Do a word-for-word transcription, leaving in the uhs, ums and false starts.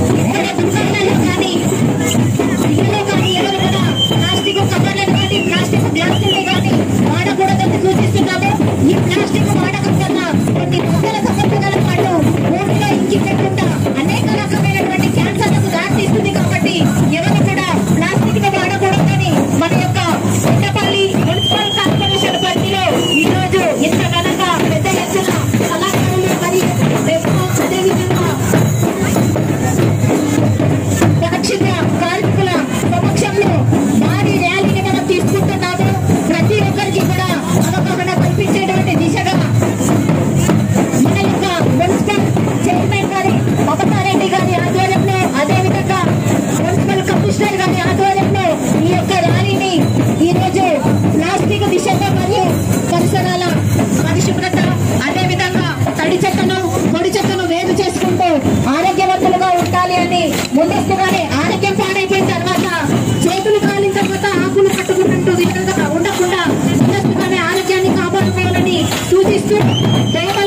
ఇక్కడ దుకాణాలు కానీ ఇల్లు కానీ ఎవరు కూడా ప్లాస్టిక్ కవర్లను కానీ ప్లాస్టిక్ గ్లాసులు కానీ వాడకూడదని సూచిస్తున్నాము. ఈ ప్లాస్టిక్ వాడకం కన్నా కొన్ని వందల సంవత్సరాల పాటు భూమిలో ఇంకిపెట్టుకుంటా అనేక రకమైనటువంటి క్యాన్సర్లకు దారితీస్తుంది. కాబట్టి ఎవరు కూడా ప్లాస్టిక్ ను వాడకూడదని మన యొక్క కొండపల్లి మున్సిపల్ కార్పొరేషన్ పరిధిలో ఈ రోజు ఇంత ఘనంగా పెద్ద ఎత్తున కళాకారులు మరియు అదేవిధంగా పారిశుద్ధ్య కార్మికుల సమక్షంలో భారీ ర్యాలీని మనం తీసుకుంటున్నాము. ప్రతి ఒక్కరికి కూడా అవగాహన కల్పించేటువంటి దిశగా మన యొక్క మున్సిపల్ చైర్మన్ గారి మమతారెడ్డి గారి ఆధ్వర్యంలో అదేవిధంగా మున్సిపల్ కమిషనర్ గారి ఆధ్వర్యంలో ఈ యొక్క ర్యాలీని ఈ రోజు ప్లాస్టిక్ విషయంలో మరియు పరిసరాల పరిశుభ్రత అదేవిధంగా తడి చెత్తను పొడి చెత్తను వేరు చేసుకుంటూ ఆరోగ్యవంతులుగా ఉండాలి అని ముందస్తుగానే ఆరోగ్యం పాడైపోయిన తర్వాత చేతులు కాలిన తర్వాత ఆకులు పట్టుకున్నట్టు విధంగా ఉండకుండా ముందస్తుగానే ఆరోగ్యాన్ని కాపాడుకోవాలని సూచిస్తూ